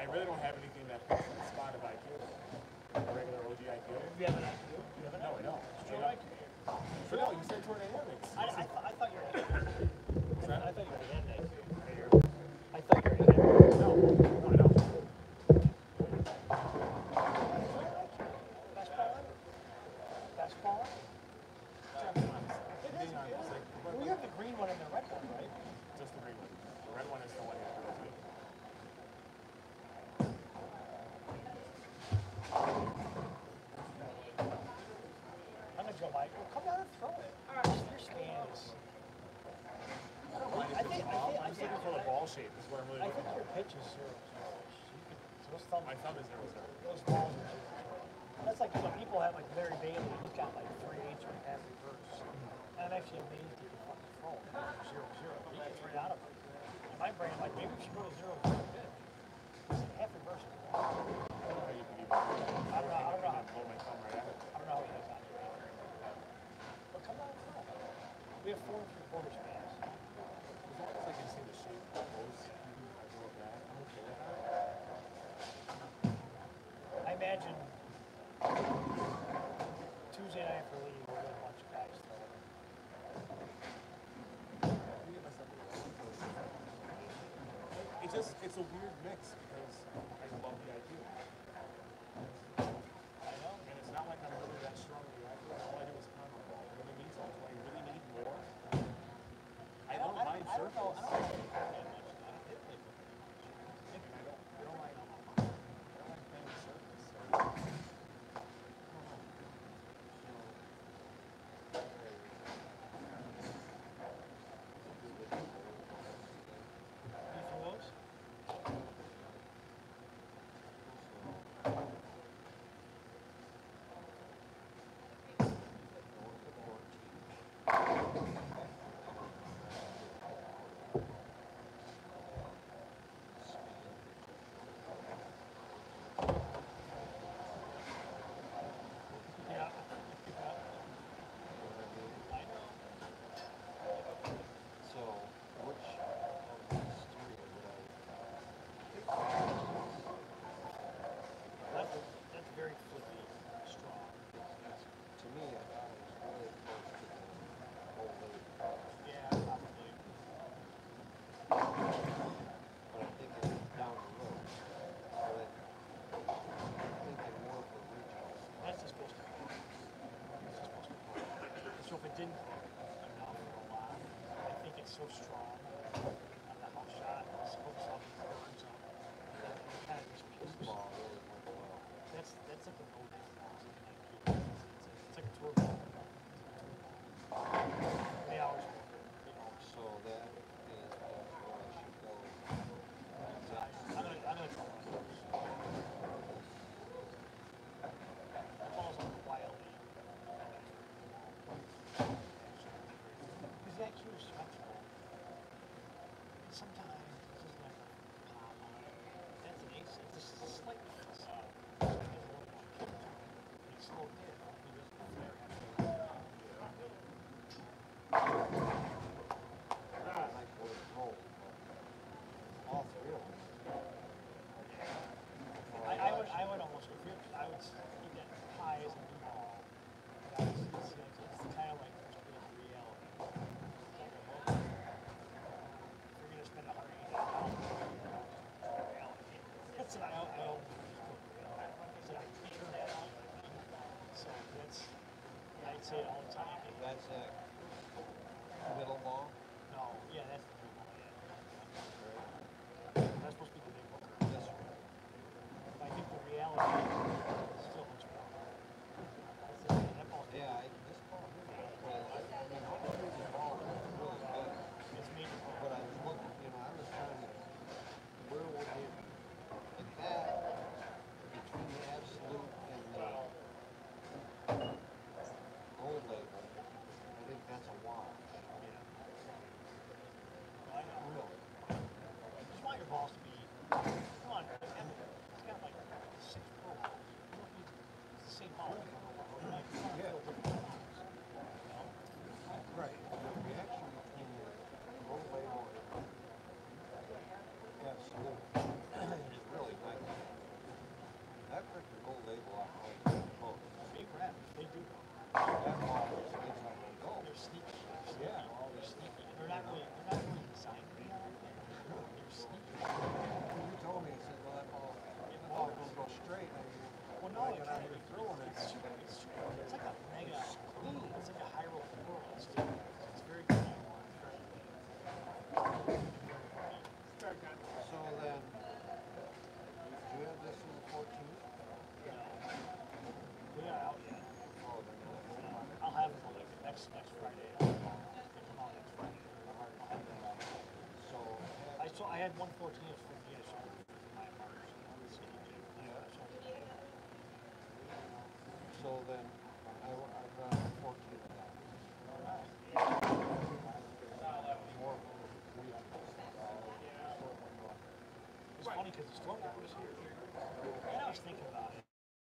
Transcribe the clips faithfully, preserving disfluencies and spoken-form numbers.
really don't have anything that fits the spot of I Q. A regular O G I Q. You have an I Q? You have an No, I don't. Sure, I Q. But no, you said toward dynamics. I, I, th- I thought you were. What's that? I thought you already had an I Q. Right here. I thought you already had it. No, no, I don't. Basketball? Basketball? It is. Well, you have the green one and the red one, right? Just the green one. The red one is the one you have to go to. I'm gonna go by. Well, come down and throw it. All right. Your stand is. I don't mind I if think. it's I ball. think. I I'm just think. looking for the ball shape. Is what I'm really I looking think for. your pitch is zero zero. You could. So those thumb. My thumb is zero zero. Those balls are zero. That's like, you know, people have like Larry Bailey. He's got like three eighths or half reverse. And I'm actually amazed he can fucking throw it. Zero zero. He gets right out of it. In my brain, I'm like, maybe we should go to zero zero pitch. It's half reverse. I don't know how you can even. I don't know. I don't know how. Blow my thumb right out. I don't know how he does that. But come on, come on. We have four and three quarters fans. As long as I can see the shape of those, I go with that. I'm okay with that. I imagine Tuesday night for Lee, we're gonna watch guys throw it. It's just, it's a weird mix because I love the I Q. I know. And it's not like I'm really that strong with the I Q. All I do is pound the ball. It really needs something. I really need more. I don't I mind don't, I don't know. I surface. don't know. I don't know. I don't hit it. I don't, I don't like, I don't like playing with surface. So, I don't know. You throw those? Yeah. I know. So, which of these three would I? That's, that's very flippy, strong. To me, I thought it was really close to the whole league, Yeah, probably. but I'm thinking down the road. But I'm thinking more for regionals. That's just supposed to be. That's just supposed to be. So if it didn't hit enough or a lot, I think it's so strong on the house shot, it's hooks up, burns up. That it kind of just This pukes. ball really went well. That's that's like a no ball. It's, it's like a tour ball. They always work. They always. So that is that's where I should go. I'm gonna I'm gonna try one of those. That ball's like wildly. Because that cue is stretchable. And sometimes it's just like a pop on it. That's an ace. It's just a slight miss. So he has a little more kick to it. He slowed it. He doesn't flare after. Nice way to roll, but all three of them. I, I would I would almost if you're, I would keep that high as a new ball. That's it's, it's, it's kind of like reality. If you're gonna spend a hundred eighty dollars, reality. That's what I I always so I figure that out. So that's I'd say it all the time. That's that middle ball. No, yeah, that's the big ball. Right? Yeah, that's supposed to be the big one. This one. But I think the reality is still much more. That's the, that ball's Yeah, I, this ball here. Well, I, I mean, all three of the balls are really good. it's made it. But I was looking, you know, I was trying to, where would it, like that, between the absolute and the gold label, I think that's a wash. had one fourteen of Virginia shoulder for my March. Skinny jig. Yeah. Shoulder. So then, I, I run fourteen of that. More weekly. It's funny because the Stormtrooper was here. And I was thinking about it.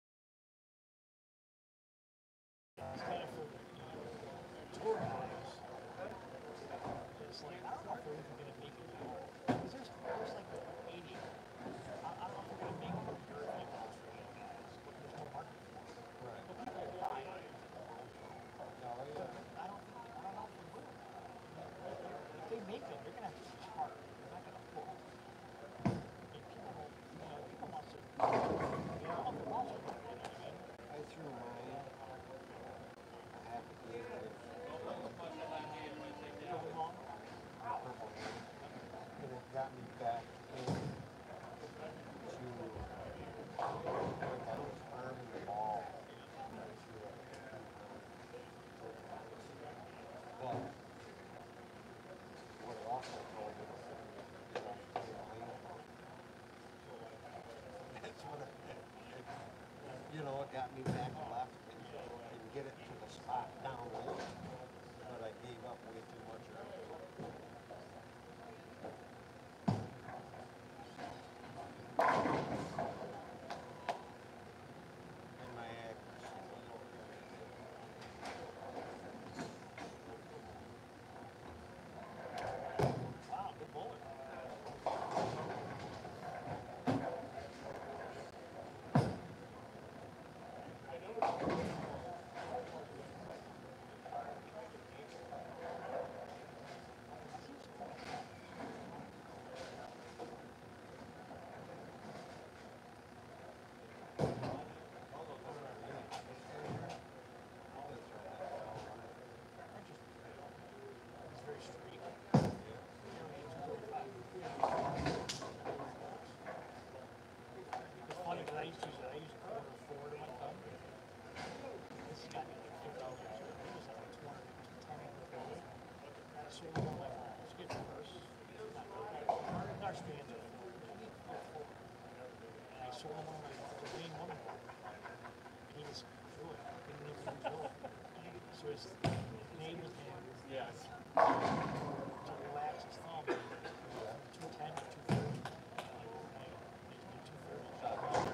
It's kind of for the you know, tour guys. It's like, I don't know if we're even going to make it now. Because there's, there's like eighty. I, I don't know if we're going to make it for European balls for you guys. But there's no market for it. Right. But people will buy it. No, yeah. I don't think, I don't know if they will. If they make them, they're going to have to push hard. They're not going to pull. And people will, you know, people want to, you know, the balls are good, you know what I mean? I threw mine. I have to give it Purple ball. purple. And it got me back in to I was arming the ball. But what it also told me is that that's what it, you know, it got me back left and, and get it to the spot down low. But I gave up way too much early. And my accuracy was Wow, good bowler. It's very straight. It's funny because I used to use it. I used quarter four to my thumb. This has got me like fifty years old. It was like two hundred, two ten with gold. So we're going like, let's get reverse. Not good. Our stands are four. And I sold him one of my the main one more. And he just threw it. Didn't even control it. So his name was him. Yes. To relax his thumb. two ten to two thirty. two thirty.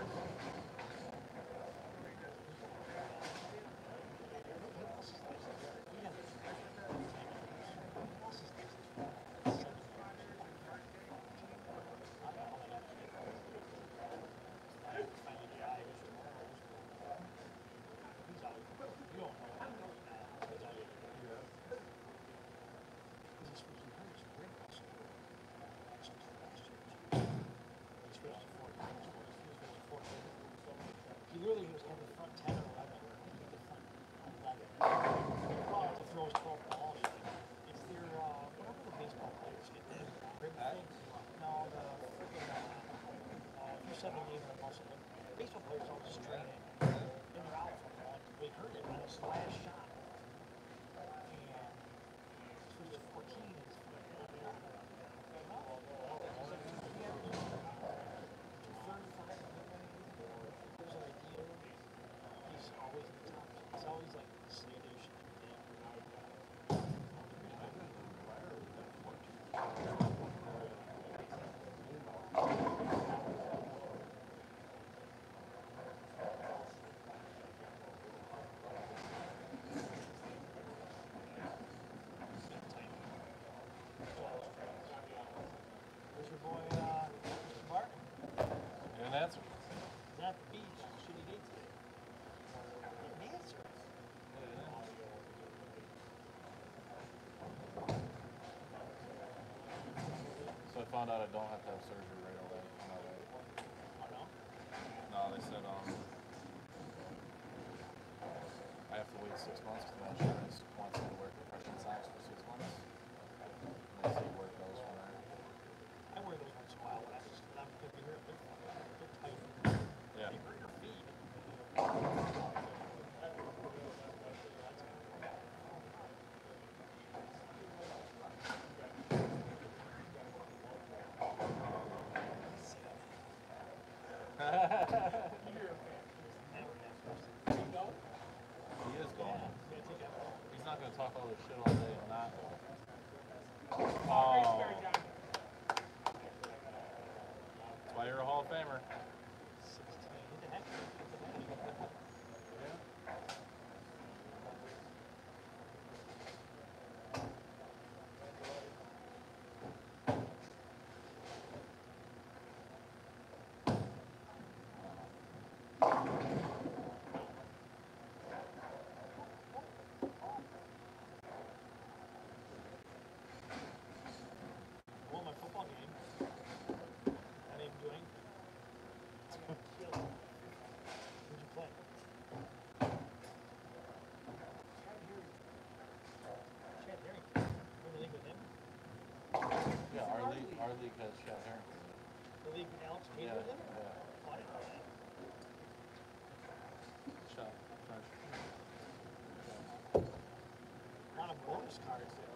He literally was on the front ten or eleven. I think the front eleven. Well, to throw his twelve balls. It's their, uh, whatever the baseball players get, the rib things. No, the freaking, uh, if you said the name of the muscle, the baseball players all just strain it. And they're out from that. They hurt it on his last shot. And this was fourteen. Is He's always in the top. It's always like Swedish and Where's your boy, uh, Mister Martin? Good answer. He's at the beach. Shitty day today. An answer. So I found out I don't have to have surgery right away. on my leg. Oh no? No, they said um, I have to wait six months because my insurance wants me to wear compression socks for six months. And they see where it goes from there. I wear those once in a while, but that's just because I'm because they're, they're, they're tight. Yeah. They hurt your feet. He is Yeah, going. it's gonna take effort. He's not gonna talk all this shit all day and not. Oh, Oh, great start, John. that's why you're a Hall of Famer. Sixteen. What the heck? What the heck? I won my football game. I didn't even do anything. Who'd you play? Chad Harrington. You in the league with him? Yeah, our league, our league has Chad Harrington. The league with Alex Cade Yeah, with him? yeah. Oh, I didn't know that. Shot, French. A lot of bonus cards there.